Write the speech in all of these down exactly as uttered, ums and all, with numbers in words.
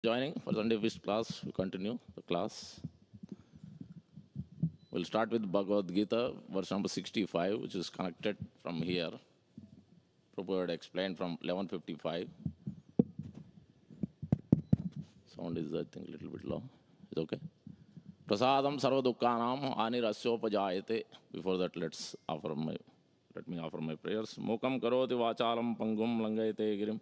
Joining for Sunday Feast class. We continue the class. We'll start with Bhagavad Gita, verse number sixty-five, which is connected from here. Prabhupada explained from eleven fifty-five. Sound is, I think, a little bit low. It's okay. Prasadam sarva dukkhanam anirasyopajayate. Before that, let's offer my, let me offer my prayers. Mukam karoti vachalam pangum langayate girim.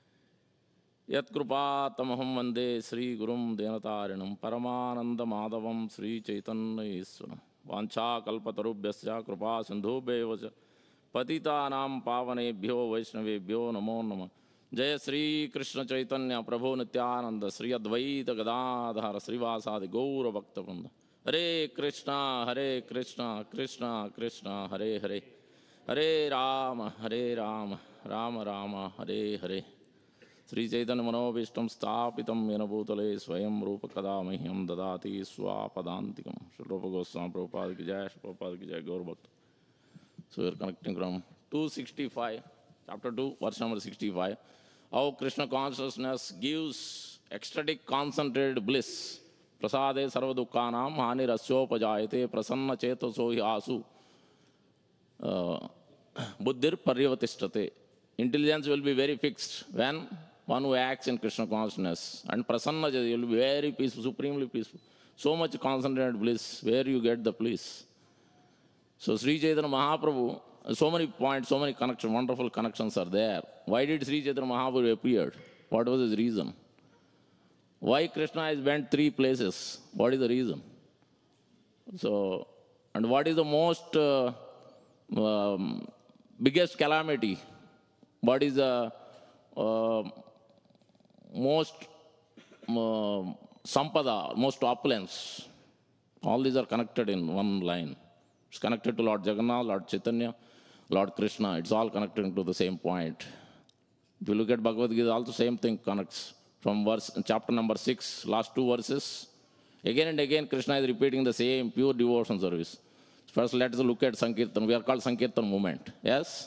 यत्कृपातमहं वन्दे श्रीगुरुं देवतारिणं परमानन्दमाधवं श्रीचैतन्यईश्वरं वाञ्छाकल्पतरुभ्यश्च कृपासिन्धुभ्येव च पतितानां पावनेभ्यो वैष्णवेभ्यो नमो नमः। जय श्रीकृष्णचैतन्य प्रभो नित्यानंद श्री अद्वैत गदाधर श्रीवासादि गौरभक्तवृंद। हरे कृष्णा हरे कृष्णा कृष्णा कृष्णा हरे हरे, हरे राम हरे राम राम राम हरे हरे। श्री चैतन्य मनोभीष्टं स्थापितं येन भूतले स्वयं रूप कदा मह्यं ददाति स्वापदान्तिकं। श्री रूप गोस्वामी प्रभुपाद की जय, श्री प्रभुपाद की जय, गौर भक्त। So we are connecting from two sixty-five, chapter two, verse number sixty-five. How Krishna consciousness gives ecstatic concentrated bliss. Prasade sarva dukkhanam hani rasyopajayate prasanna chetaso hi asu buddhir paryavatishtate. Intelligence will be very fixed when one who acts in Krishna consciousness. And prasanna will be very peaceful, supremely peaceful. So much concentrated bliss, where you get the bliss. So Sri Chaitanya Mahaprabhu, so many points, so many connections, wonderful connections are there. Why did Sri Chaitanya Mahaprabhu appear? What was his reason? Why Krishna has went three places? What is the reason? So, and what is the most uh, um, biggest calamity? What is the uh, most uh, sampada, most opulence? All these are connected in one line. It's connected to Lord Jagannath, Lord Chaitanya, Lord Krishna. It's all connected to the same point. If you look at Bhagavad Gita, also same thing connects. From verse, chapter number six, last two verses, again and again Krishna is repeating the same pure devotion service. First, let us look at Sankirtan. We are called Sankirtan movement. Yes?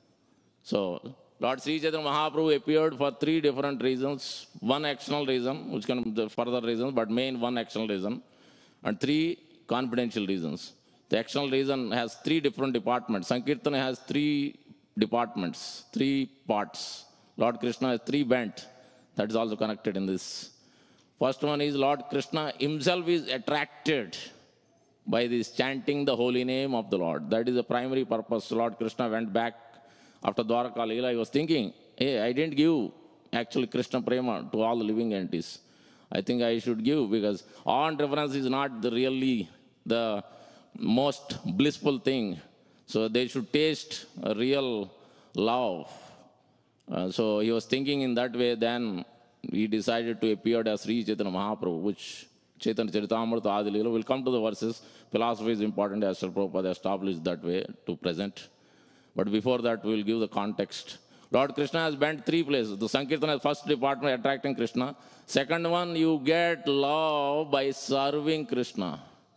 So, Lord Sri Chaitanya Mahaprabhu appeared for three different reasons. One actional reason, which can be further reasons, but main one actional reason, and three confidential reasons. The actional reason has three different departments. Sankirtan has three departments, three parts. Lord Krishna has three bent. That is also connected in this. First one is Lord Krishna himself is attracted by this chanting the holy name of the Lord. That is the primary purpose. Lord Krishna went back after Dwaraka Leela. He was thinking, hey, I didn't give actually Krishna Prema to all the living entities. I think I should give, because awe and reverence is not the really the most blissful thing. So they should taste a real love. Uh, so he was thinking in that way. Then he decided to appear as Sri Chaitanya Mahaprabhu, which Chaitanya Charitamrita Adi Leela. We'll come to the verses. Philosophy is important, as Srila Prabhupada established that way to present. But before that, we'll give the context. Lord Krishna has bent three places. The Sankirtan has first department, attracting Krishna. Second one, you get love by serving Krishna.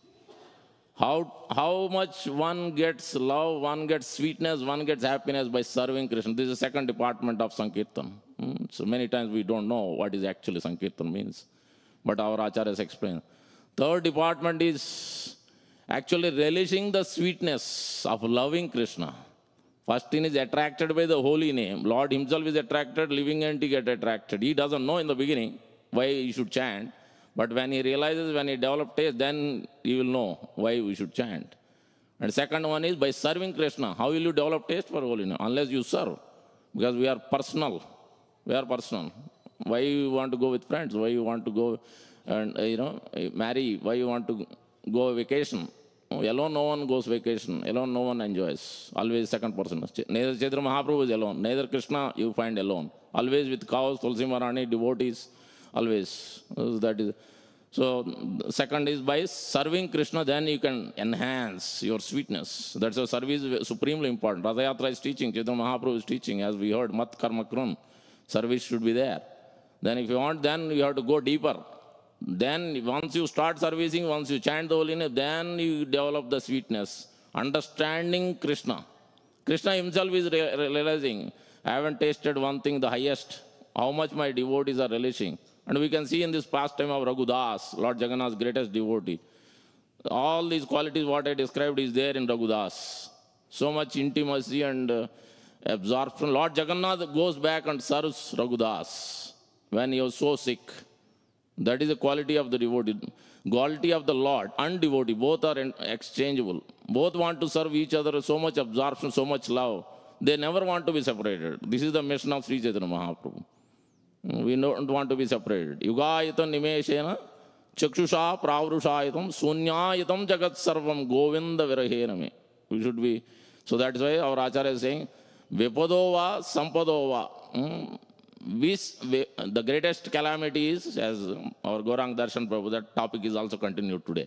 How, how much one gets love, one gets sweetness, one gets happiness by serving Krishna. This is the second department of Sankirtan. Hmm? So many times we don't know what is actually Sankirtan means. But our acharyas explain. Third department is actually relishing the sweetness of loving Krishna. First thing is attracted by the holy name. Lord himself is attracted, living entity get attracted. He doesn't know in the beginning why he should chant. But when he realizes, when he develops taste, then he will know why we should chant. And second one is by serving Krishna. How will you develop taste for holiness? Unless you serve. Because we are personal. We are personal. Why you want to go with friends? Why you want to go and, uh, you know, marry? Why you want to go vacation? Alone no one goes vacation. Alone no one enjoys. Always second person. Neither Chaitanya Mahaprabhu is alone. Neither Krishna you find alone. Always with cows, Tulsi Maharani, devotees. Always. That is. So, second is by serving Krishna, then you can enhance your sweetness. That's why service is supremely important. Ratha Yatra is teaching, Chaitanya Mahaprabhu is teaching, as we heard, Mat Karma Krun. Service should be there. Then if you want, then you have to go deeper. Then once you start servicing, once you chant the holy name, then you develop the sweetness. Understanding Krishna. Krishna himself is realizing, I haven't tasted one thing, the highest, how much my devotees are relishing. And we can see in this pastime of Raghudas, Lord Jagannath's greatest devotee. All these qualities, what I described, is there in Raghudas. So much intimacy and uh, absorption. Lord Jagannath goes back and serves Raghudas when he was so sick. That is the quality of the devotee. Quality of the Lord and devotee, both are exchangeable. Both want to serve each other, so much absorption, so much love. They never want to be separated. This is the mission of Sri Chaitanya Mahaprabhu. We don't want to be separated. Yugayitam nimeshena chakshusha pravrushayitam sunyayitam jagat sarvam govinda virahename. We should be. So that's why our Acharya is saying, Vipadova Sampadova. Hmm? Vis, the greatest calamity is, as our Gaurang Darshan Prabhu, that topic is also continued today.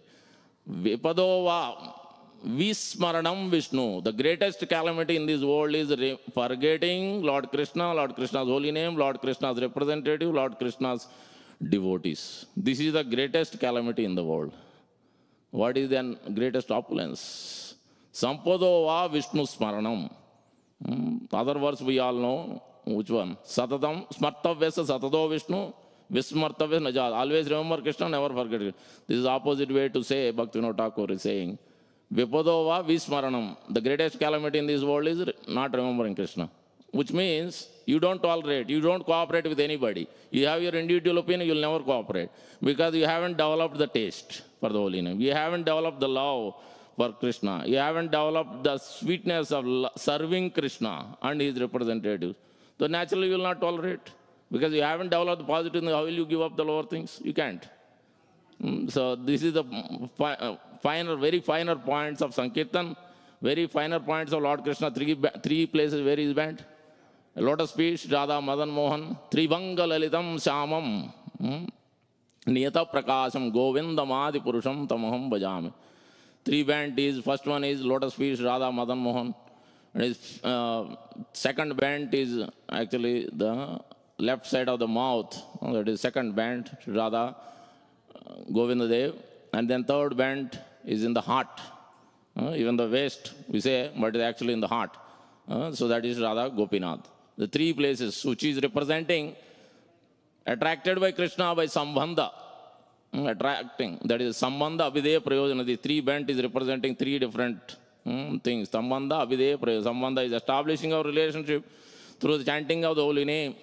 Vipadova Vismaranam Vishnu. The greatest calamity in this world is forgetting Lord Krishna, Lord Krishna's holy name, Lord Krishna's representative, Lord Krishna's devotees. This is the greatest calamity in the world. What is the greatest opulence? Sampadova Vishnu Smaranam. Hmm. Other words we all know. Which one? Satatam, smartavyasa satado Vishnu, vismartavya najat. Always remember Krishna, never forget it. This is opposite way to say, Bhaktivinoda Thakur is saying, Vipadova vismaranam. The greatest calamity in this world is not remembering Krishna. Which means you don't tolerate, you don't cooperate with anybody. You have your individual opinion, you'll never cooperate. Because you haven't developed the taste for the holy name. You haven't developed the love for Krishna. You haven't developed the sweetness of serving Krishna and his representatives. So naturally you will not tolerate, because you haven't developed the positive. How will you give up the lower things? You can't. Mm, so this is the fi uh, finer, very finer points of Sankirtan, very finer points of Lord Krishna. Three, three places where he is banned. Lotus Feet, Radha Madan Mohan, Tribhanga Lalitam Shamam, mm, Niyata Prakasham, Govindamadi Purusham Tamaham Bhajami. Three band is, first one is Lotus Feet, Radha Madan Mohan. And his uh, second band is actually the left side of the mouth. That is second band, Radha uh, Govinda Dev. And then third band is in the heart. Uh, even the waist, we say, but it's actually in the heart. Uh, so that is Radha Gopinath. The three places which is representing, attracted by Krishna by Sambandha. Mm, attracting, that is Sambandha, Abhideya, Prayojana. The three band is representing three different Hmm, things. Sambandha, Abhideya, Praya. Sambandha is establishing our relationship through the chanting of the holy name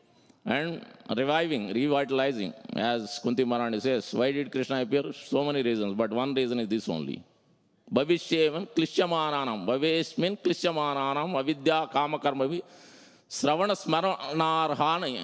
and reviving, revitalizing. As Kunti Maharani says, why did Krishna appear? So many reasons, but one reason is this only. Bhavishyevan klishyamananam. Bhaveshmin klishyamananam avidya kamakarmavi sravana smaranarhana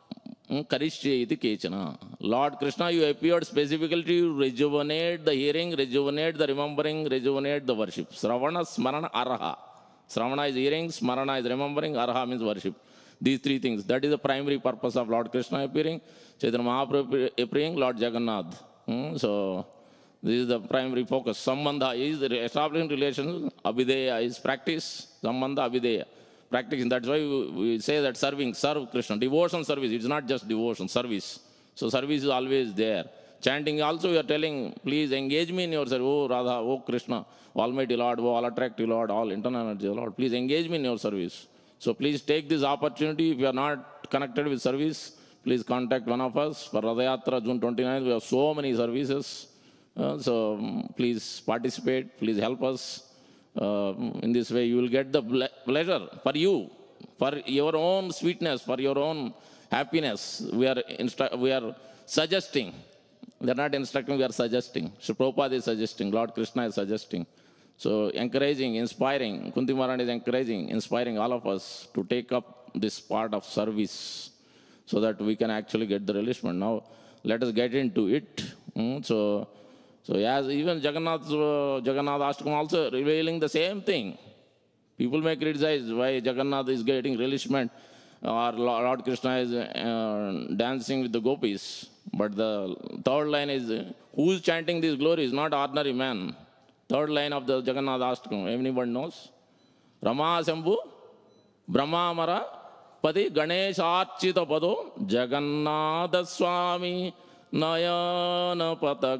karishye iti kechana. Lord Krishna, you appeared specifically to rejuvenate the hearing, rejuvenate the remembering, rejuvenate the worship. Sravana, Smarana, Araha. Sravana is hearing, Smarana is remembering, Araha means worship. These three things. That is the primary purpose of Lord Krishna appearing, Chaitanya Mahaprabhu appearing, Lord Jagannath. Hmm? So, this is the primary focus. Sambandha is the establishing relations, Abhideya is practice, Sambandha, Abhideya. Practicing. That's why we say that serving, serve Krishna. Devotion service. It's not just devotion, service. So service is always there. Chanting also, you are telling, please engage me in your service. Oh Radha, oh Krishna, Almighty Lord, oh all attractive Lord, all internal energy Lord. Please engage me in your service. So please take this opportunity. If you are not connected with service, please contact one of us. For Radha Yatra, June twenty-ninth, we have so many services. Uh, so um, please participate. Please help us. Uh, in this way, you will get the ple pleasure for you, for your own sweetness, for your own happiness. We are, we are suggesting. They are not instructing, we are suggesting. Sri Prabhupada is suggesting, Lord Krishna is suggesting. So encouraging, inspiring, Kunti Maharani is encouraging, inspiring all of us to take up this part of service so that we can actually get the relishment. Now, let us get into it. Mm, so, So as even Jagannath, uh, Jagannath Ashtakam also revealing the same thing. People may criticize why Jagannath is getting relishment or Lord Krishna is uh, dancing with the gopis. But the third line is, who is chanting these glories? Not ordinary man. Third line of the Jagannath Ashtakam, anyone knows? Rama Sambhu, Brahma Mara, Padi Ganesh Archita Pado, Jagannath Swami, Nayana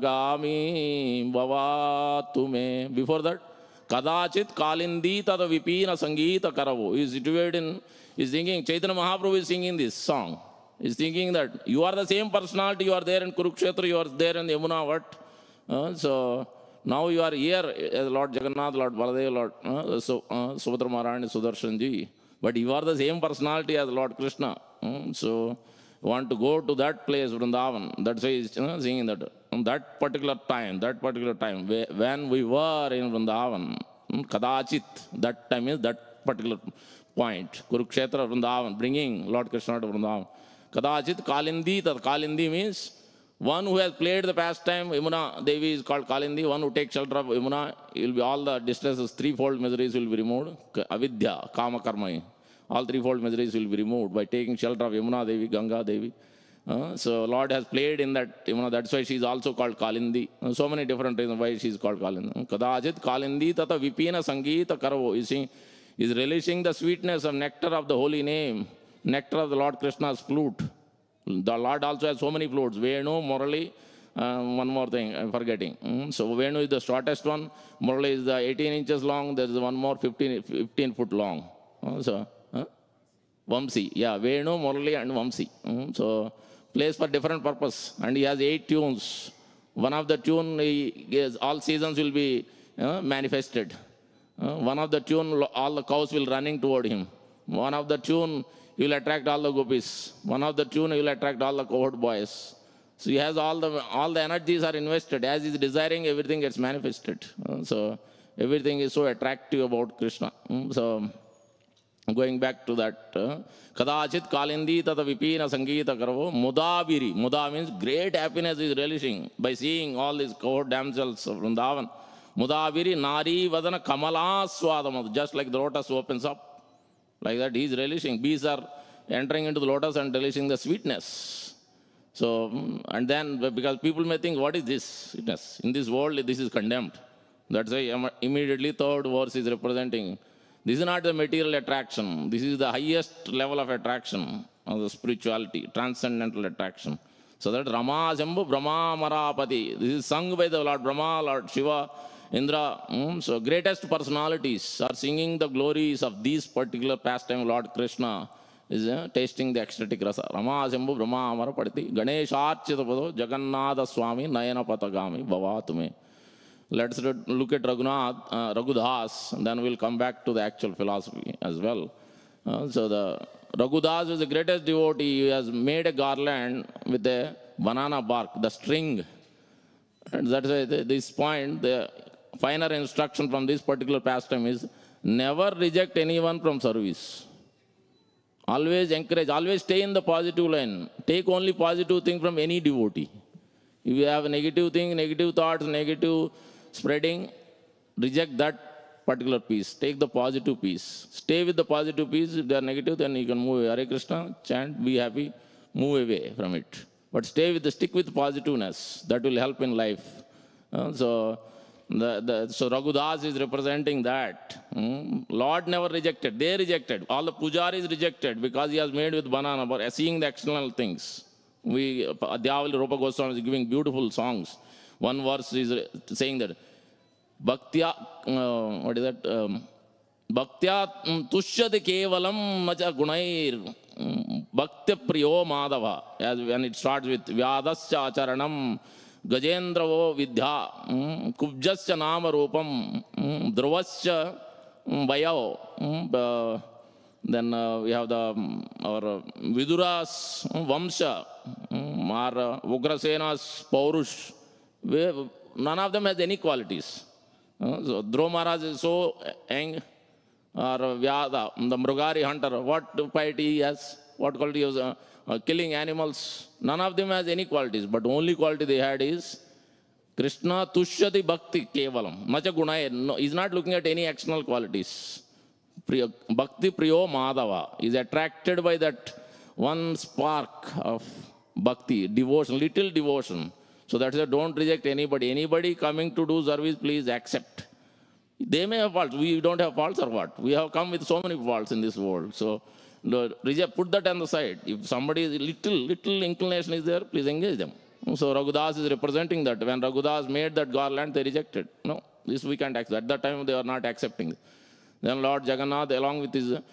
Patagami Bhavatume. Before that, Kadachit Kalindi Tada Vipina Sangeeta Karavo. He is situated in, he is singing, Chaitanya Mahaprabhu is singing this song. He's thinking that you are the same personality, you are there in Kurukshetra, you are there in Yamuna, what? Uh, so now you are here as Lord Jagannath, Lord Baladev, Lord uh, so, uh, Subhadra Maharani, Sudarshanji. But you are the same personality as Lord Krishna. Uh, so you want to go to that place, Vrindavan. That's why he's uh, saying that on that particular time, that particular time, when we were in Vrindavan, Kadachit, that time is that particular point. Kurukshetra, Vrindavan, bringing Lord Krishna to Vrindavan. Kadachit Kalindi, that Kalindi means one who has played the pastime, Yamuna Devi is called Kalindi. One who takes shelter of Yamuna, will be all the distresses, threefold miseries will be removed. Avidya, Kama Karma, all threefold miseries will be removed by taking shelter of Yamuna Devi, Ganga Devi. Uh, so Lord has played in that, you know, that's why she is also called Kalindi. Uh, so many different reasons why she is called Kalindi. Kadachit Kalindi tata vipina sangeeta karavo. You see, is relishing the sweetness of nectar of the holy name, nectar of the Lord Krishna's flute. The Lord also has so many flutes. Venu, Murali, uh, one more thing, I'm forgetting. Mm, so Venu is the shortest one. Murali is the eighteen inches long. There is one more fifteen, fifteen foot long. Uh, so, huh? Vamsi. Yeah, Venu, Murali and Vamsi. Mm, so, plays for different purpose. And he has eight tunes. One of the tune, he is, all seasons will be uh, manifested. Uh, one of the tune, all the cows will running toward him. One of the tune, he will attract all the gopis. One of the tune, he will attract all the cohort boys. So he has all the all the energies are invested. As he is desiring, everything gets manifested. Uh, so everything is so attractive about Krishna. Mm, so going back to that, Kadachit Kalindi tata vipina sangeeta karavo mudabiri. Muda means great happiness is relishing by seeing all these cohort damsels of Vrindavan. Mudabiri nari vadana kamala swadam. Just like the lotus opens up. Like that, he is relishing. Bees are entering into the lotus and relishing the sweetness. So, and then, because people may think, what is this sweetness? In this world, this is condemned. That's why immediately third verse is representing. This is not the material attraction. This is the highest level of attraction of the spirituality, transcendental attraction. So that Rama Jambhu Brahma Marapati. This is sung by the Lord Brahma, Lord Shiva, Indra. Mm, so greatest personalities are singing the glories of these particular pastime. Lord Krishna is uh, tasting the ecstatic rasa. Rama Jambhu Brahma Marapati. Ganesh Archita Pado Jagannatha Swami Nayana Patagami Bhavatume. Let's look at Raghunath, uh, Raghudas, and then we'll come back to the actual philosophy as well. Uh, so the Raghudas is the greatest devotee. He has made a garland with a banana bark, the string. And that's why this point, the final instruction from this particular pastime is never reject anyone from service. Always encourage, always stay in the positive line. Take only positive thing from any devotee. If you have a negative thing, negative thoughts, negative spreading, reject that particular piece. Take the positive piece. Stay with the positive piece. If they are negative, then you can move away. Hare Krishna, chant, be happy, move away from it. But stay with the, stick with positiveness. That will help in life. Uh, so, the, the, so Raghudas is representing that. Mm. Lord never rejected. They rejected. All the pujaris rejected because he has made with banana, but seeing the external things. We, Adhyavali Rupa Goswami is giving beautiful songs. One verse is saying that, Bhaktya, uh, what is that? Um, Bhaktya tushyati kevalam macha gunair bhaktya priyo madhava. As when it starts with Vyadasya acharanam gajendravo vidya kubjasya nama rupam dhruvasya vayo. Then uh, we have the um, our uh, Vidura's um, Vamsha, um, our uh, Ugrasena's Paurush. We, none of them has any qualities. Uh, so Dhruva Maharaj is so young. Or Vyada, the Mrugari hunter, what piety he has, what quality of uh, uh, killing animals. None of them has any qualities, but only quality they had is Krishna Tushyati Bhakti Kevalam. Macha Gunaya. No, he's not looking at any external qualities. Priya, Bhakti Priyo Madhava is attracted by that one spark of bhakti, devotion, little devotion. So that's why don't reject anybody. Anybody coming to do service, please accept. They may have faults. We don't have faults or what? We have come with so many faults in this world. So reject, put that on the side. If somebody is little, little inclination is there, please engage them. So Raghudas is representing that. When Raghudas made that garland, they rejected. No, this we can't accept. At that time, they are not accepting. Then Lord Jagannath, along with his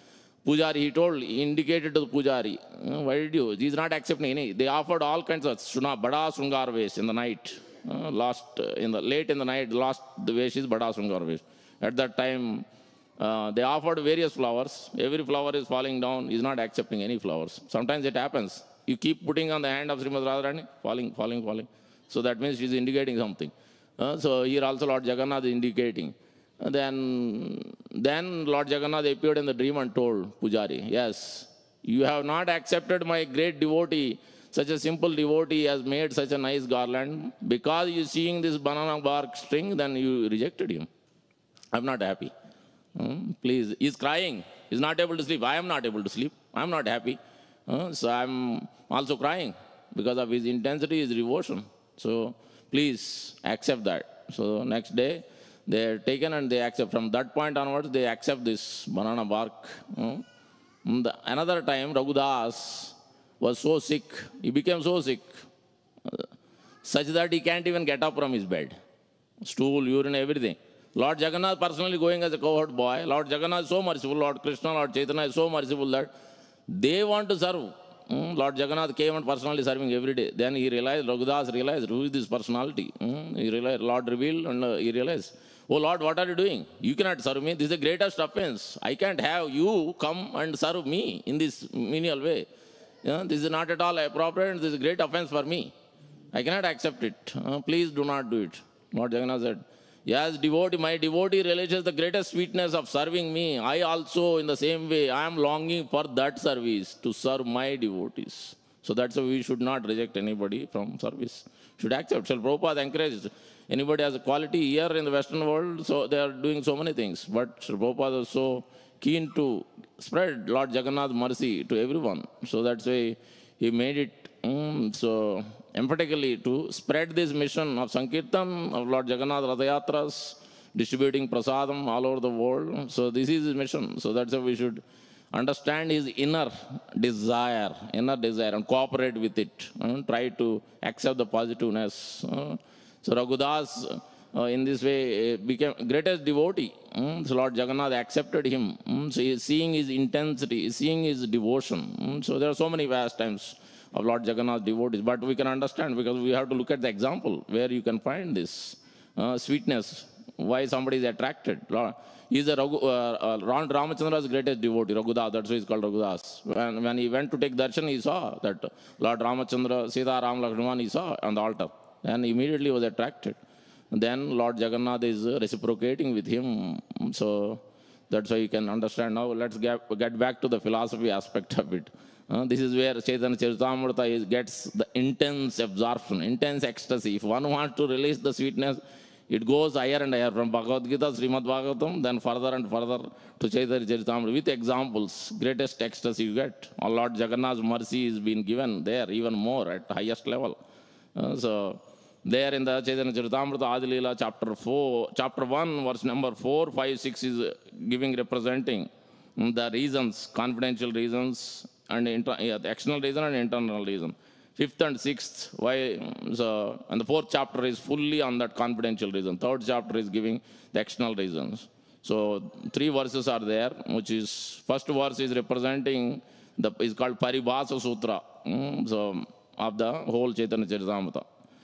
Pujari, he told, he indicated to the Pujari, "Uh, why did you? He's not accepting any." They offered all kinds of Shuna, Bada Sungar Vesh in the night. Uh, last, uh, in the late in the night, last the Vesh is Bada Sungar Vesh. At that time, uh, they offered various flowers. Every flower is falling down. He's not accepting any flowers. Sometimes it happens. You keep putting on the hand of Srimad Radharani, falling, falling, falling. So that means she's indicating something. Uh, so here also Lord Jagannath is indicating. And then, then Lord Jagannath appeared in the dream and told Pujari, yes, you have not accepted my great devotee. Such a simple devotee has made such a nice garland. Because you seeing this banana bark string, then you rejected him. I'm not happy. Hmm, please, he's crying. He's not able to sleep. I am not able to sleep. I'm not happy. Uh, so I'm also crying because of his intensity, his devotion. So please accept that. So next day, they are taken and they accept. From that point onwards, they accept this banana bark. Uh, the, another time, Raghudas was so sick. He became so sick, uh, such that he can't even get up from his bed. Stool, urine, everything. Lord Jagannath personally going as a cohort boy. Lord Jagannath is so merciful. Lord Krishna, Lord Chaitanya is so merciful that they want to serve. Mm, Lord Jagannath came and personally serving every day. Then he realized, Raghudas realized, who is this personality? Mm, he realized, Lord revealed and uh, he realized, oh Lord, what are you doing? You cannot serve me. This is the greatest offense. I can't have you come and serve me in this menial way. Yeah, this is not at all appropriate. This is a great offense for me. I cannot accept it. Uh, please do not do it. Lord Jagannath said, yes, devotee, my devotee realizes the greatest sweetness of serving me. I also, in the same way, I am longing for that service, to serve my devotees. So that's why we should not reject anybody from service. Should accept. Srila Prabhupada encouraged. Anybody has a quality here in the Western world, so they are doing so many things. But Srila Prabhupada was so keen to spread Lord Jagannath's mercy to everyone. So that's why he made it um, so emphatically to spread this mission of Sankirtan, of Lord Jagannath Rathayatras, distributing prasadam all over the world. So this is his mission. So that's why we should understand his inner desire, inner desire, and cooperate with it, and try to accept the positiveness. Uh, so Raghudas, uh, in this way, uh, became greatest devotee. Mm, so Lord Jagannath accepted him. Mm, so he is seeing his intensity, seeing his devotion. Mm, so there are so many vast times of Lord Jagannath devotees, but we can understand because we have to look at the example where you can find this uh, sweetness, why somebody is attracted. Lord, he is a Raghu, uh, uh, Ram Ramachandra's greatest devotee, Raghudas, that's why he's called Raghudas. When, when he went to take darshan, he saw that Lord Ramachandra, Sita Ram Lakshman, he saw on the altar, and immediately was attracted. Then Lord Jagannath is reciprocating with him, so that's why you can understand. Now let's get, get back to the philosophy aspect of it. Uh, this is where Chaitanya Charitamrita is, gets the intense absorption, intense ecstasy. If one wants to release the sweetness, it goes higher and higher from Bhagavad Gita, Srimad Bhagavatam, then further and further to Chaitanya Charitamrita with examples. Greatest ecstasy you get. Our Lord Jagannath's mercy is being given there even more at the highest level. Uh, so there in the Chaitanya Charitamrita Adi Leela chapter four, chapter one, verse number four, five, six is giving, representing the reasons, confidential reasons, and inter, yeah, the external reason and internal reason. Fifth and sixth, why, so, and the fourth chapter is fully on that confidential reason. Third chapter is giving the external reasons. So three verses are there, which is, first verse is representing, the is called Paribhasa Sutra, mm, so of the whole Chaitanya Charitamrita.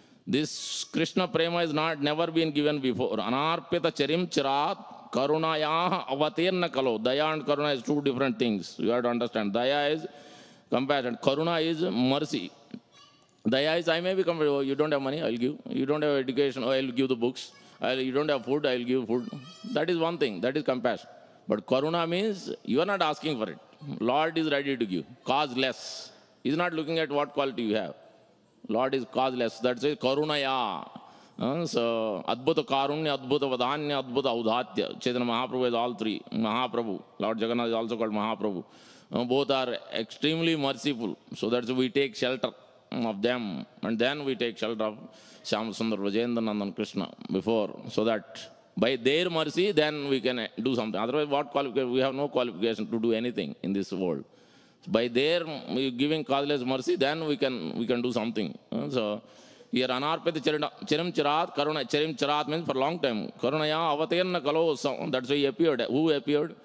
This Krishna Prema is not never been given before. Anarpita Charim Chirat Karunaya Avatirna Kalo. Daya and Karuna is two different things. You have to understand. Daya is compassion. Karuna is mercy. Daya is, I may be compassionate. Oh, you don't have money, I'll give. You don't have education, oh, I'll give the books. I'll, you don't have food, I'll give food. That is one thing. That is compassion. But Karuna means you are not asking for it. Lord is ready to give. Causeless. He's not looking at what quality you have. Lord is causeless. That's it. Karunaya. Uh, so, Adbhuta Karunya, Adbhuta Vadanya, Adbhuta Audhatya. Chaitanya Mahaprabhu is all three. Mahaprabhu. Lord Jagannath is also called Mahaprabhu. Uh, both are extremely merciful. So that's why we take shelter of them. And then we take shelter of Shyam-Sundar, Vrajendra-Nandan Krishna before. So that by their mercy, then we can do something. Otherwise, what qualification? We have no qualification to do anything in this world. By their giving causeless mercy, then we can we can do something. Uh, so here Anarpita Chirim Chirat Karuna. Chirim Chirat means for a long time. Karunaya Avatirna Kalo. That's why he appeared. Who appeared?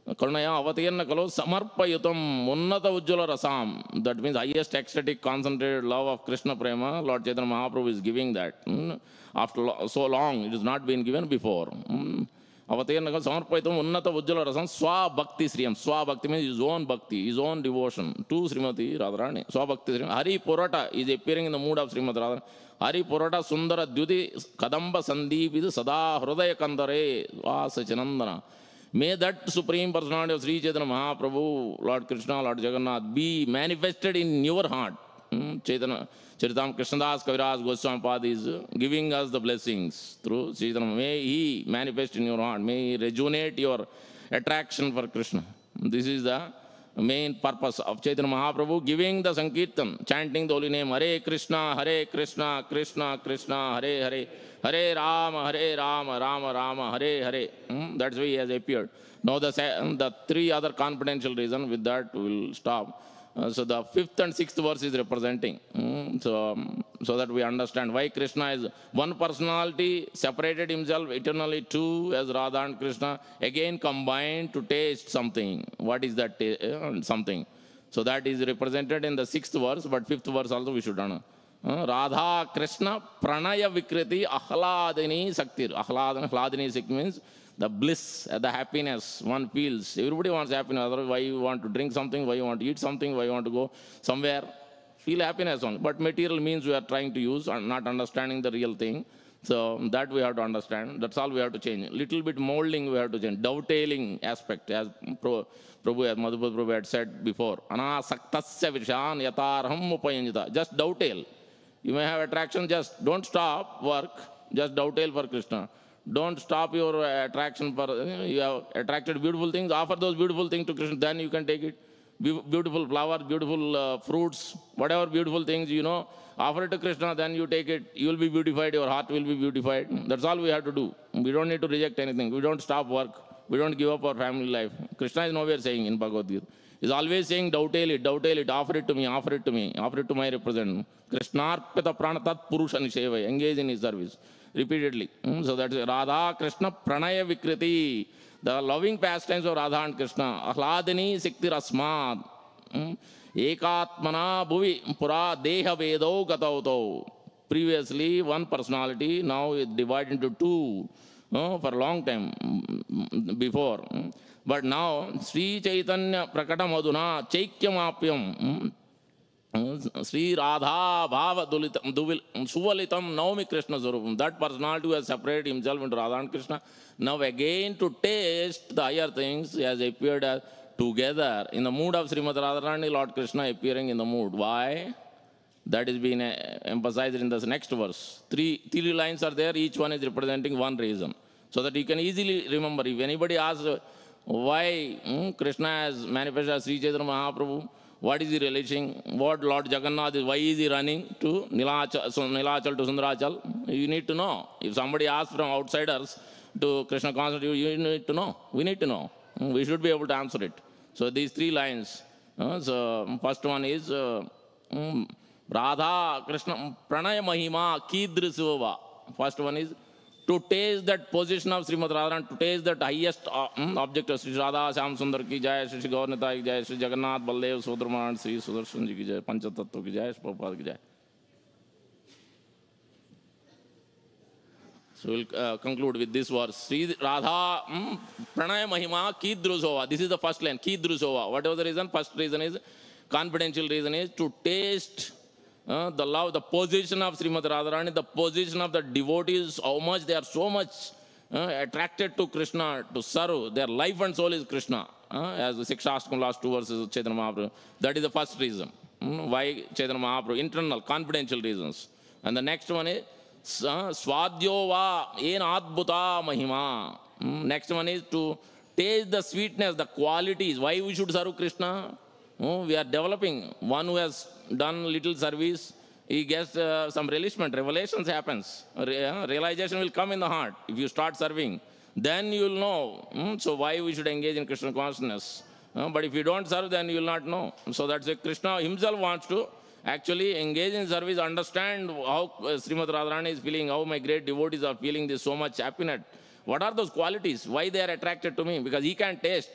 Karunaya avatirna kalo samarpayutam unnata ujjala rasam. That means highest ecstatic concentrated love of Krishna prema. Lord Chaitanya Mahaprabhu is giving that. Mm. After lo- so long, it has not been given before. Mm. Avatirna kalo samarpayitam unnata ujjala rasam swa bhakti sriyam. Swa bhakti means his own bhakti, his own devotion to Srimati Radharani. Swa bhakti sriyam. Hari Purata is appearing in the mood of Srimati Radharani. Hari Purata Sundara Dyuti Kadamba Sandeep is Sada Hridaya Kandare Vasachanandana. May that Supreme Personality of Sri Chaitanya Mahaprabhu, Lord Krishna, Lord Jagannath, be manifested in your heart. Hmm? Chaitanya Charitam Krishnadas Kaviraj Goswami Pad is giving us the blessings through Chaitanya. May he manifest in your heart. May he rejuvenate your attraction for Krishna. This is the main purpose of Chaitanya Mahaprabhu giving the Sankirtan, chanting the holy name Hare Krishna, Hare Krishna, Krishna Krishna, Hare Hare, Hare Rama, Hare Rama, Rama Rama, Hare Hare. Hmm? That's why he has appeared. Now the, the three other confidential reasons, with that we will stop. Uh, so the fifth and sixth verse is representing. Hmm? So, um, so that we understand why Krishna is one personality, separated himself eternally two as Radha and Krishna, again combined to taste something. What is that uh, something? So that is represented in the sixth verse, but fifth verse also we should know. Uh, Radha Krishna Pranaya Vikriti Ahladini Saktir. Ahladini, Ahladini Sakti means the bliss, the happiness one feels. Everybody wants happiness. Otherwise, why you want to drink something, why you want to eat something, why you want to go somewhere. Feel happiness only. But material means we are trying to use and not understanding the real thing. So that we have to understand. That's all we have to change. Little bit molding we have to change. Dovetailing aspect, as Prabhu, as Madhupad Prabhu had said before. Anasaktasya vishan yatarham upayanjita. Just dovetail. You may have attraction, just don't stop work, just dovetail for Krishna. Don't stop your attraction for, you have attracted beautiful things, offer those beautiful things to Krishna, then you can take it. Be- beautiful flowers, beautiful uh, fruits, whatever beautiful things, you know, offer it to Krishna, then you take it, you will be beautified, your heart will be beautified. That's all we have to do. We don't need to reject anything. We don't stop work. We don't give up our family life. Krishna is nowhere saying in Bhagavad Gita. He's always saying, dovetail it, dovetail it, offer it to me, offer it to me, offer it to my representative. Krishnarpita pranatat purusha nisheva, engage in his service. Repeatedly. Mm, so that's Radha Krishna Pranaya Vikriti. The loving pastimes of Radha and Krishna. Ahladini Sikti Rasmad. Mm, Ekatmana Bhuvi Pura Deha Vedo Gatauto. Previously, one personality, now it's divided into two uh, for a long time mm, before. Mm. But now, Sri Chaitanya Prakata Madhuna Chaikyamapyam. Mm, Sri Radha Bhava Duvil Suvalitam Naumi Krishna Sarupam. That personality who has separated himself into Radha and Krishna. Now again to taste the higher things, he has appeared as together in the mood of Srimati Radharani, Lord Krishna appearing in the mood. Why? That is being emphasized in this next verse. Three, three lines are there, each one is representing one reason. So that you can easily remember. If anybody asks why hmm, Krishna has manifested as Sri Chaitanya Mahaprabhu, what is he relishing? What Lord Jagannath is, why is he running to Nilachal, so Nilachal to Sundarachal? You need to know. If somebody asks from outsiders to Krishna consciousness, you, you need to know. We need to know. We should be able to answer it. So these three lines. Uh, so first one is uh, um, Radha Krishna Pranaya Mahima Kidrisova. First one is to taste that position of Srimati Radharani, to taste that highest uh, object of Sri Radha Shyam Sundar ki jai, Sri Gaurnita ki jai, Sri Jagannath Baldev Sudraman, Sri Sudarshan ji ki jai, Panchatattva ki jai, Prabhupada ki jai. So we'll uh, conclude with this verse. Sri Radha mm, Pranaya Mahima Kidrusova. This is the first line, Kidrusova. Whatever the reason, first reason is, confidential reason is to taste Uh, the love, the position of Srimati Radharani, the position of the devotees, how much they are so much uh, attracted to Krishna, to serve. Their life and soul is Krishna. Uh, as the Sikshastakam last two verses of Chaitanya Mahaprabhu. That is the first reason. Mm, why Chaitanya Mahaprabhu? Internal, confidential reasons. And the next one is uh, Swadhyo va ena adbhuta mahima. Mm, next one is to taste the sweetness, the qualities. Why we should serve Krishna? Oh, we are developing. One who has done little service, he gets uh, some relishment, revelations happens. Re- uh, realization will come in the heart if you start serving. Then you will know. Hmm, so why we should engage in Krishna consciousness. Uh, but if you don't serve, then you will not know. So that's why Krishna himself wants to actually engage in service, understand how uh, Srimati Radharani is feeling, how my great devotees are feeling this so much happiness. What are those qualities? Why they are attracted to me? Because he can taste.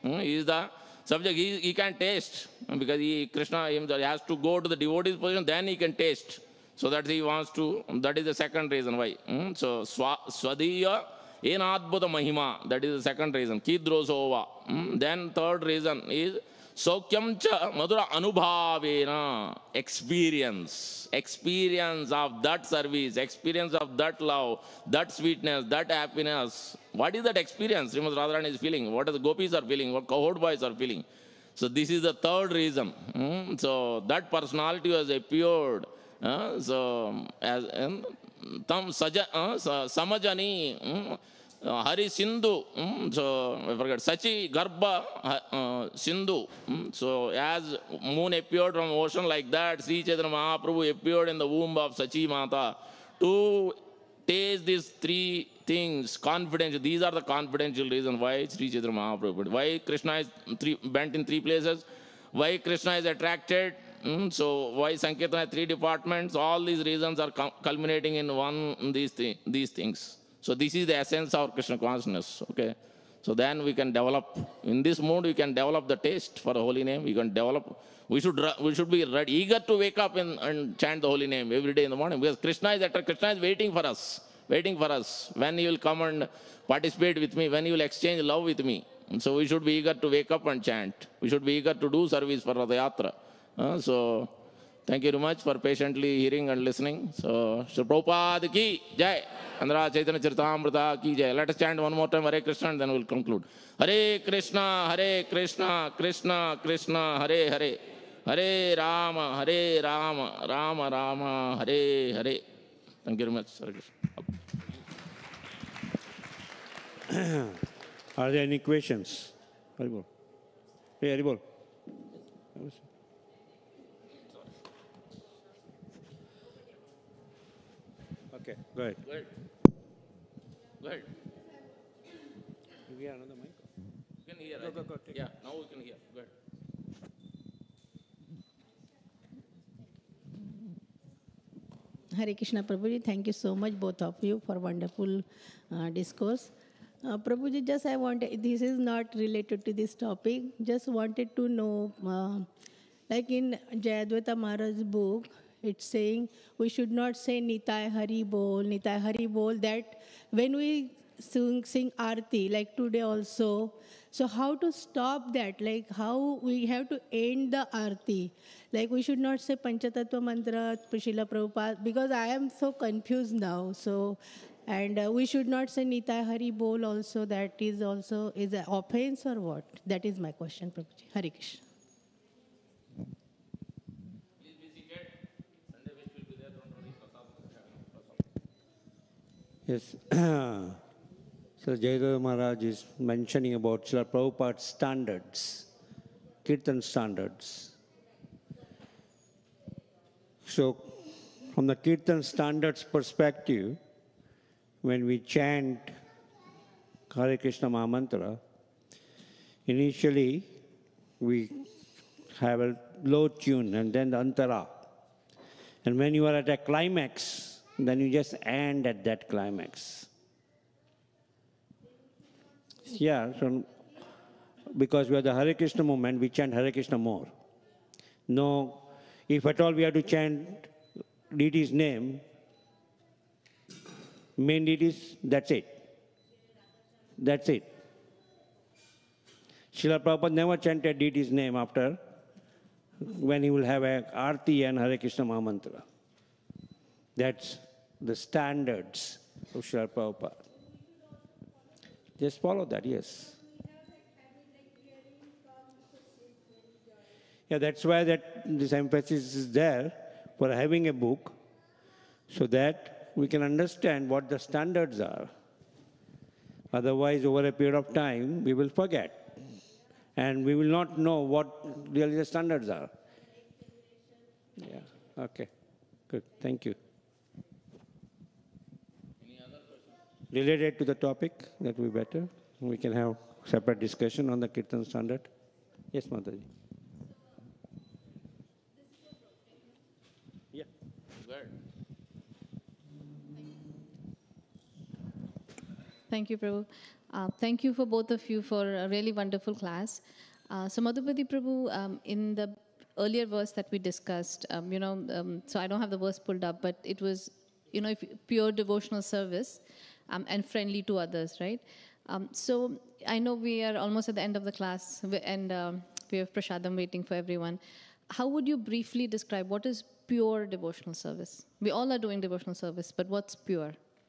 Hmm, he is the subject. He, he can taste because he, Krishna himself has to go to the devotee's position, then he can taste. So that he wants to, that is the second reason why. Hmm, so, swa, Svadiya Enadbhuta Mahima, that is the second reason. Kidrosova. Hmm, then third reason is Sokyam cha Madhura Anubhavena, experience, experience of that service, experience of that love, that sweetness, that happiness. What is that experience Srimad Radharani is feeling? What are the gopis are feeling? What cohort boys are feeling? So this is the third reason. Hmm? So that personality was appeared. Uh, so as um, Tam Saja, uh, Samajani. Hmm? Uh, Hari Sindhu, mm, so I forgot, Sachi Garbha uh, Sindhu. Mm, so as moon appeared from ocean like that, Sri Chaitanya Mahaprabhu appeared in the womb of Sachi Mata to taste these three things, confidential. These are the confidential reasons why Sri Chaitanya Mahaprabhu, why Krishna is three, bent in three places, why Krishna is attracted. Mm, so why Sankirtana has three departments, all these reasons are culminating in one, these, th these things. So this is the essence of Krishna consciousness, okay? So then we can develop, in this mood we can develop the taste for the holy name, we can develop, we should we should be ready, eager to wake up and, and chant the holy name every day in the morning, because Krishna is, Krishna is waiting for us, waiting for us, when he will come and participate with me, when he will exchange love with me. And so we should be eager to wake up and chant, we should be eager to do service for Radha Yatra. Uh, so, thank you very much for patiently hearing and listening. So, Sri Prabhupada ki jai. Andhra Chaitanya Charitamrita ki jai. Let us chant one more time Hare Krishna and then we will conclude. Hare Krishna, Hare Krishna, Krishna Krishna, Hare Hare. Hare Rama, Hare Rama, Rama Rama, Hare Hare. Thank you very much. Hare Krishna. Are there any questions? Haribol. Hey, Haribol. Okay, go ahead. Go ahead. Go ahead. You hear another mic? You can hear. Go, go, go. Yeah, now we can hear. Go ahead. Hare Krishna Prabhuji, thank you so much both of you for wonderful uh, discourse. Uh, Prabhuji, just I wanted, this is not related to this topic, just wanted to know, uh, like in Jayadvaita Maharaj's book, it's saying we should not say Nitai Hari Bol, Nitai Hari Bol, that when we sing, sing Aarti, like today also, so how to stop that, like how we have to end the Aarti, like we should not say Panchatattva Mantra, Srila Prabhupada, because I am so confused now, so, and uh, we should not say Nitai Hari Bol also, that is also, is an offense or what? That is my question, Prabhuji. Hare Krishna. Yes. So Jayadeva Maharaj is mentioning about Srila Prabhupada's standards, Kirtan standards. So from the Kirtan standards perspective, when we chant Hare Krishna Mahamantra, initially we have a low tune and then the antara. And when you are at a climax, then you just end at that climax. Yeah, so because we are the Hare Krishna movement, we chant Hare Krishna more. No, if at all we have to chant deity's name, main deities, that's it. That's it. Srila Prabhupada never chanted deity's name after when he will have a Aarti and Hare Krishna Mahamantra. That's the standards of Srila Prabhupada. Just follow that, yes. Yeah, that's why that this emphasis is there for having a book, so that we can understand what the standards are. Otherwise, over a period of time, we will forget. And we will not know what really the standards are. Yeah, okay, good, thank you. Related to the topic, that will be better. We can have separate discussion on the Kirtan standard. Yes, Mataji. Yeah. Good. Thank you, Prabhu. Uh, thank you for both of you for a really wonderful class. Uh, so Madhupati Prabhu, um, in the earlier verse that we discussed, um, you know, um, so I don't have the verse pulled up, but it was, you know, if, pure devotional service um, and friendly to others, right? Um, so I know we are almost at the end of the class, and um, we have prasadam waiting for everyone. How would you briefly describe what is pure devotional service? We all are doing devotional service, but what's pure?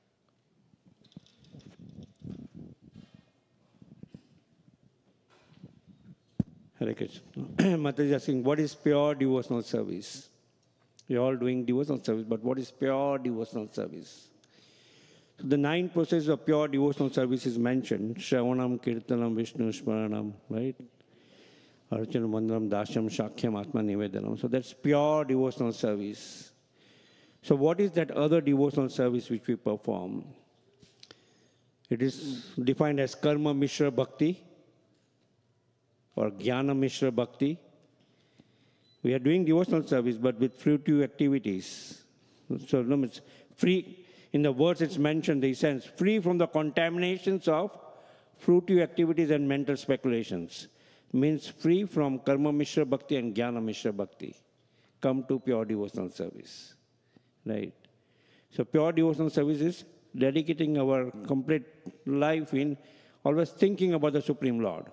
Hare Krishna. Mataji is asking, what is pure devotional service? You're all doing devotional service, but what is pure devotional service? So the nine processes of pure devotional service is mentioned. Shravanam, Kirtanam, Vishnu Smaranam, right? Archana Mandaram, Dasham, Shakhyam, Atma Nivedanam. So that's pure devotional service. So what is that other devotional service which we perform? It is defined as Karma Mishra Bhakti or Jnana Mishra Bhakti. We are doing devotional service, but with fruitive activities. So no, it's free. In the words it's mentioned, the sense, free from the contaminations of fruitive activities and mental speculations. Means free from Karma Mishra Bhakti and Jnana Mishra Bhakti. Come to pure devotional service. Right? So pure devotional service is dedicating our complete life in always thinking about the Supreme Lord.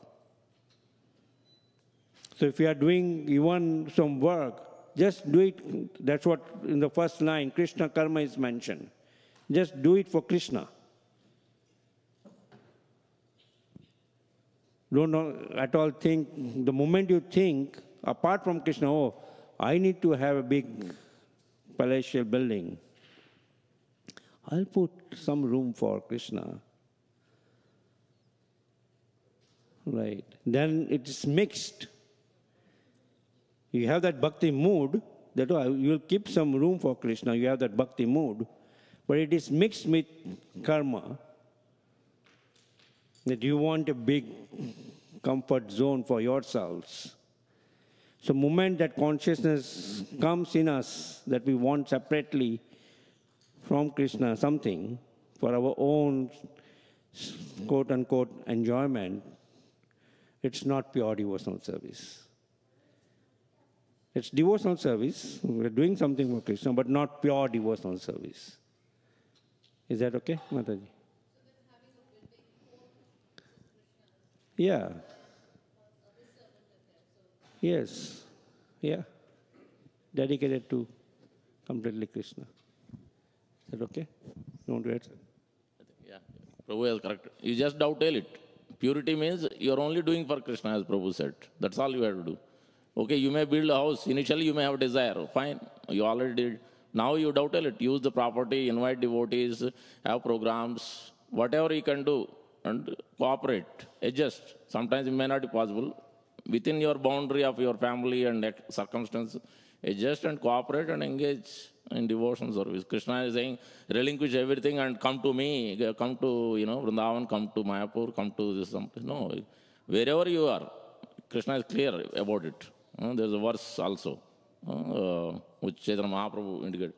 So if you are doing even some work, just do it. That's what in the first line, Krishna Karma is mentioned. Just do it for Krishna. Don't at all think, the moment you think, apart from Krishna, oh, I need to have a big palatial building, I'll put some room for Krishna. Right. Then it is mixed. You have that bhakti mood, that oh, you will keep some room for Krishna, you have that bhakti mood, but it is mixed with karma, that you want a big comfort zone for yourselves. So moment that consciousness comes in us, that we want separately from Krishna something for our own quote-unquote enjoyment, it's not pure devotional service. It's devotional service. We're doing something for Krishna, but not pure devotional service. Is that okay, Mataji? Yeah. Yes. Yeah. Dedicated to completely Krishna. Is that okay? You want to add? Yeah, Prabhu is correct. You just dovetail it. Purity means you're only doing for Krishna, as Prabhu said. That's all you have to do. Okay, you may build a house. Initially, you may have a desire. Fine, you already did. Now you dovetail it. Use the property, invite devotees, have programs, whatever you can do, and cooperate, adjust. Sometimes it may not be possible. Within your boundary of your family and circumstances, adjust and cooperate and engage in devotion service. Krishna is saying, relinquish everything and come to me, come to, you know, Vrindavan, come to Mayapur, come to this, something. No, wherever you are, Krishna is clear about it. Uh, there's a verse also, uh, which Chaitanya Mahaprabhu indicated.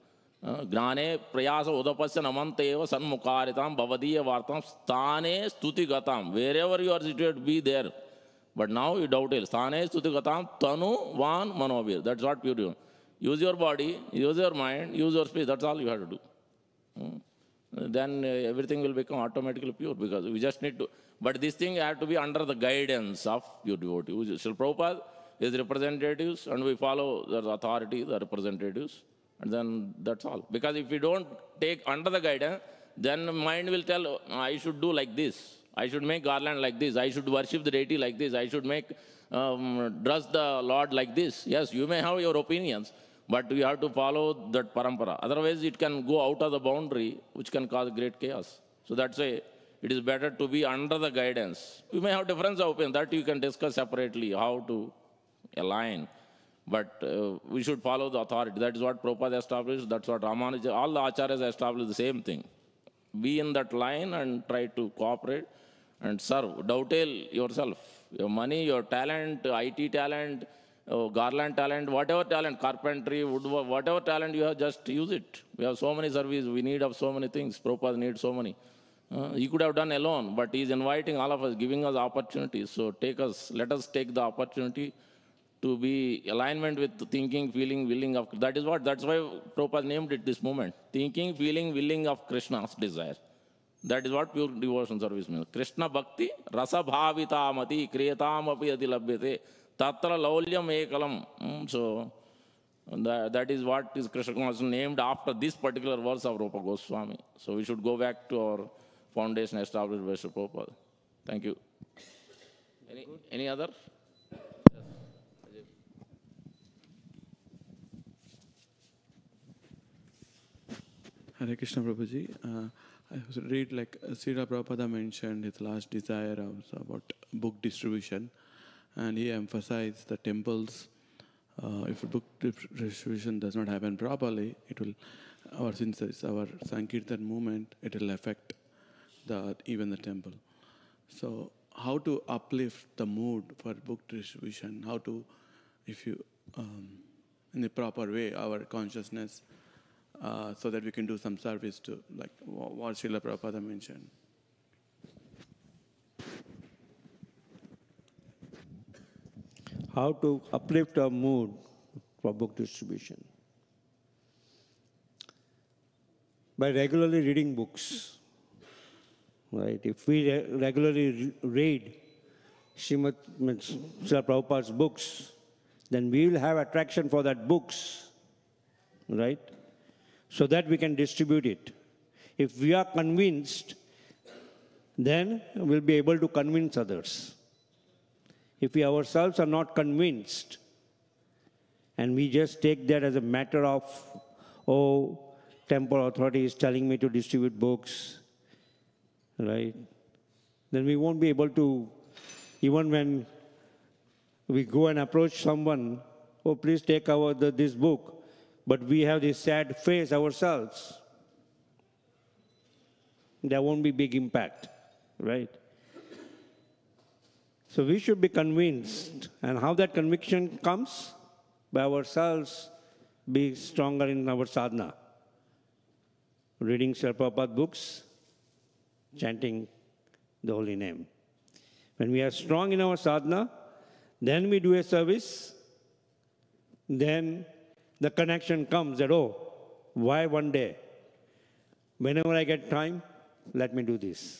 Gnane prayasa udapasya namante eva sanmukaritam bhavadiya vartam sthane stuti gatam. Wherever you are situated, be there. But now you dovetail. Sthane stuti gatam tanu van manovir. That's what you do. Use your body, use your mind, use your speech. That's all you have to do. Hmm. Then uh, everything will become automatically pure, because we just need to. But this thing has to be under the guidance of your devotee. Srila Prabhupada is representatives, and we follow the authority, the representatives, and then that's all. Because if we don't take under the guidance, then mind will tell, oh, I should do like this. I should make garland like this. I should worship the deity like this. I should make um, dress the Lord like this. Yes, you may have your opinions, but you have to follow that parampara. Otherwise, it can go out of the boundary, which can cause great chaos. So that's why it is better to be under the guidance. You may have difference of opinion, that you can discuss separately, how to align. But uh, we should follow the authority. That is what Prabhupada established. That's what Ramanuja, all the acharyas established the same thing. Be in that line and try to cooperate and serve. Dovetail yourself. Your money, your talent, I T talent, uh, garland talent, whatever talent, carpentry, woodwork, whatever talent you have, just use it. We have so many services. We need of so many things. Prabhupada needs so many. Uh, he could have done alone, but he is inviting all of us, giving us opportunities. So take us, let us take the opportunity to be alignment with thinking, feeling, willing of. That is what. That's why Prabhupada named it this moment: thinking, feeling, willing of Krishna's desire. That is what pure devotion service means. Krishna bhakti rasa bhavitamati kriyatam api adi labhyate tatra laulyam ekalam. Mm, So that, that is what is Krishna consciousness named after this particular verse of Rupa Goswami. So we should go back to our foundation established by Sri Prabhupada. Thank you. Any, any other? Hare Krishna Prabhuji. Uh, I was read like uh, Srila Prabhupada mentioned his last desire was about book distribution, and he emphasized the temples. Uh, if book distribution does not happen properly, it will, our since it's our Sankirtan movement, it will affect the even the temple. So how to uplift the mood for book distribution? How to, if you, um, in the proper way, our consciousness. Uh, so that we can do some service to, like what Srila Prabhupada mentioned. How to uplift our mood for book distribution? By regularly reading books, right? If we re regularly re read Srimad Srila Prabhupada's books, then we will have attraction for that books, right? So that we can distribute it. If we are convinced, then we'll be able to convince others. If we ourselves are not convinced, and we just take that as a matter of, oh, temple authority is telling me to distribute books, right? Then we won't be able to, even when we go and approach someone, oh, please take our, the, this book, but we have this sad face ourselves, there won't be big impact, right? So we should be convinced. And how that conviction comes? By ourselves be stronger in our sadhana. Reading Srila Prabhupada books, chanting the holy name. When we are strong in our sadhana, then we do a service, then the connection comes that, oh, why one day? Whenever I get time, let me do this.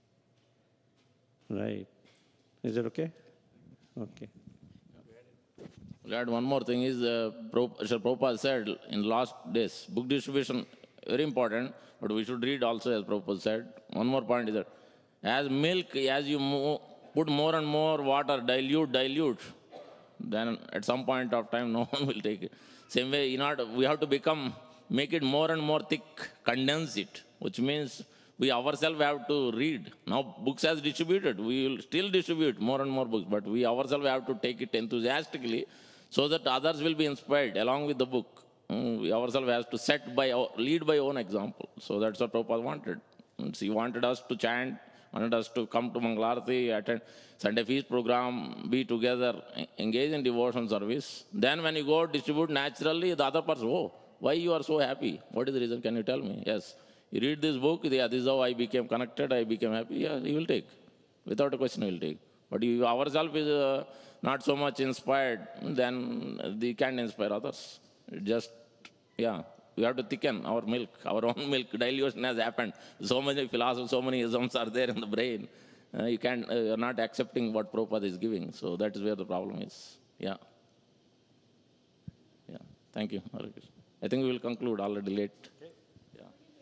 Right. Is that okay? Okay. We'll add one more thing is, uh, Srila Prabhupada said in last days, book distribution, very important, but we should read also as Prabhupada said. One more point is that, as milk, as you mo put more and more water, dilute, dilute, then at some point of time, no one will take it. Same way, in order, we have to become, make it more and more thick, condense it, which means we ourselves have to read. Now, books as distributed, we will still distribute more and more books, but we ourselves have to take it enthusiastically so that others will be inspired along with the book. Mm, We ourselves have to set by, our- lead by own example. So that's what Prabhupada wanted. And he wanted us to chant, wanted us to come to Mangalarti, attend Sunday feast program, be together, e- engage in devotion service. Then when you go distribute naturally, the other person, oh, why you are so happy? What is the reason? Can you tell me? Yes. You read this book, yeah, this is how I became connected, I became happy. Yeah, he will take. Without a question, he will take. But if ourselves is uh, not so much inspired, then we can't inspire others. It just, yeah, we have to thicken our milk, our own milk. Dilution has happened. So many philosophies, so many isms are there in the brain. Uh, you can't, uh, you're not accepting what Prabhupada is giving. So that is where the problem is. Yeah. Yeah. Thank you. Hare Krishna. I think we will conclude already late. Yeah.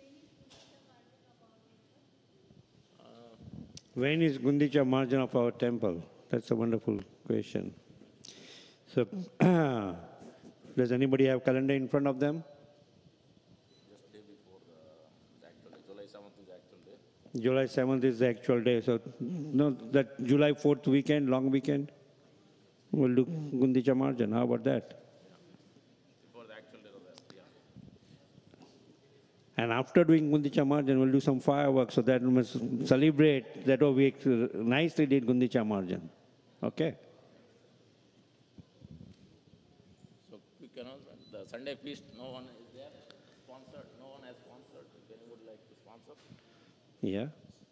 When is Gundicha margin of our temple? That's a wonderful question. So, does anybody have calendar in front of them? Just day before the actual day. July seventh is the actual day. July seventh is the actual day. So, no, that July fourth weekend, long weekend, we'll do Gundicha margin. How about that? Before the actual day of that. Yeah. And after doing Gundicha margin, we'll do some fireworks so that we must celebrate that, oh, we nicely did Gundicha margin. Okay? So quick announcement. The Sunday feast, no one is there. Sponsored. No one has sponsored. If anyone would like to sponsor. Yeah.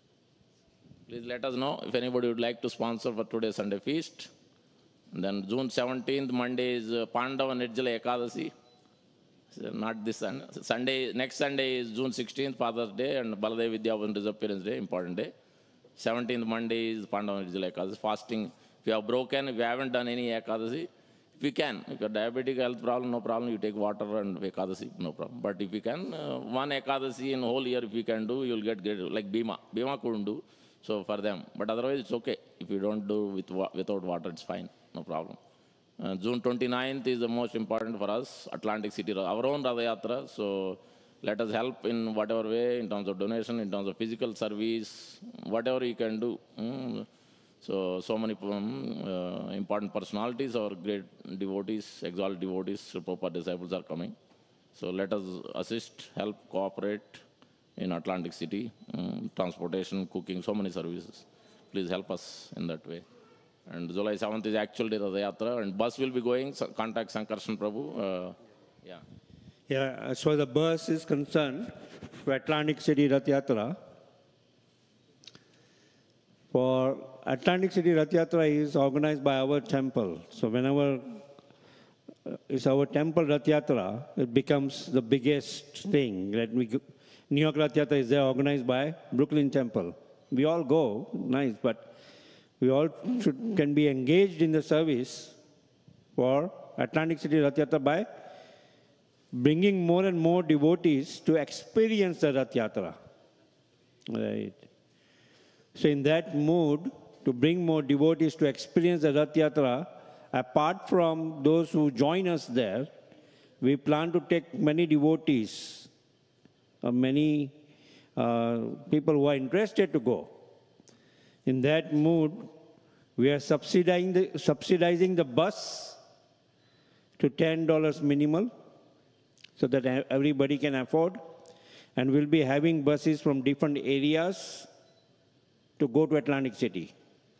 Please let us know if anybody would like to sponsor for today's Sunday feast. And then June seventeenth, Monday is uh, Pandava Nirjala Ekadasi. So not this Sunday. Sunday. Next Sunday is June sixteenth, Father's Day, and Baladev Vidyavan Disappearance Day, important day. seventeenth Monday is Pandava Nirjala Ekadasi. Fasting. If you have broken, if you haven't done any Ekadasi, if you can, if you have diabetic health problem, no problem, you take water and Ekadasi, no problem. But if you can, uh, one Ekadasi in whole year, if you can do, you'll get great. Like Bhima. Bhima couldn't do, so for them. But otherwise, it's okay. If you don't do with without water, it's fine, no problem. Uh, June twenty-ninth is the most important for us, Atlantic City, our own Radha Yatra. So let us help in whatever way, in terms of donation, in terms of physical service, whatever you can do. Mm. So, so many um, uh, important personalities, our great devotees, exalted devotees, Prabhupada disciples are coming. So let us assist, help, cooperate in Atlantic City, um, transportation, cooking, so many services. Please help us in that way. And July seventh is actually Radha Yatra, and bus will be going, so contact Sankarshan Prabhu. Uh, yeah. Yeah, as far as the bus is concerned, for Atlantic City Rath Yatra, for Atlantic City Rath Yatra is organized by our temple. So whenever uh, it's our temple Rath Yatra, it becomes the biggest thing. Let me go. New York Rath Yatra is there organized by Brooklyn Temple. We all go, nice, but we all should, can be engaged in the service for Atlantic City Rath Yatra by bringing more and more devotees to experience the Rath Yatra. Right. So in that mood, to bring more devotees to experience the Rath Yatra, apart from those who join us there, we plan to take many devotees, uh, many uh, people who are interested to go. In that mood, we are subsidizing the, subsidizing the bus to ten dollars minimal so that everybody can afford. And we'll be having buses from different areas to go to Atlantic City.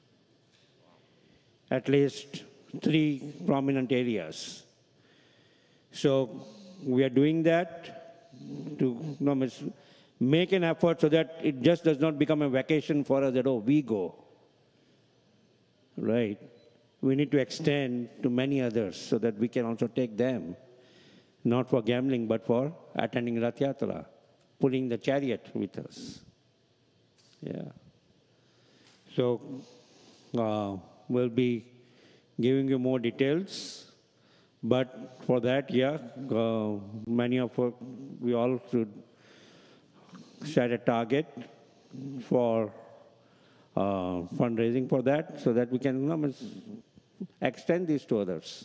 At least three prominent areas. So we are doing that to you know, make an effort so that it just does not become a vacation for us that, oh, we go. Right? We need to extend to many others so that we can also take them, not for gambling, but for attending Rath Yatra, pulling the chariot with us. Yeah. So uh, we'll be giving you more details, but for that, yeah, uh, many of us, we all should set a target for uh, fundraising for that so that we can you know, extend this to others.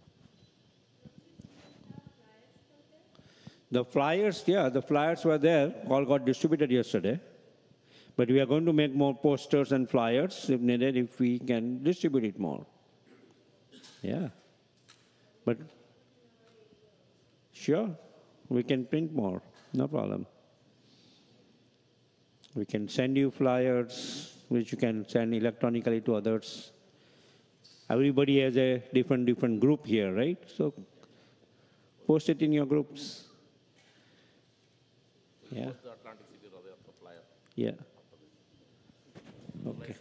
The flyers, yeah, the flyers were there, all got distributed yesterday. But we are going to make more posters and flyers if needed, if we can distribute it more. Yeah. But sure, we can print more, no problem. We can send you flyers, which you can send electronically to others. Everybody has a different, different group here, right? So post it in your groups. Yeah. Post the Atlantic City Radha Yatra flyer. Yeah. Okay.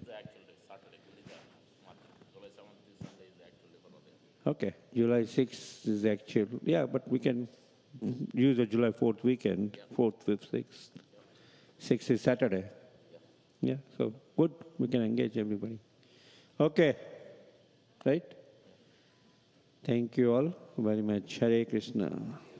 Okay, July sixth is the actual, yeah, but we can use the July fourth weekend, fourth, fifth, sixth. sixth is Saturday. Yeah, so good, we can engage everybody. Okay, right? Thank you all very much. Hare Krishna.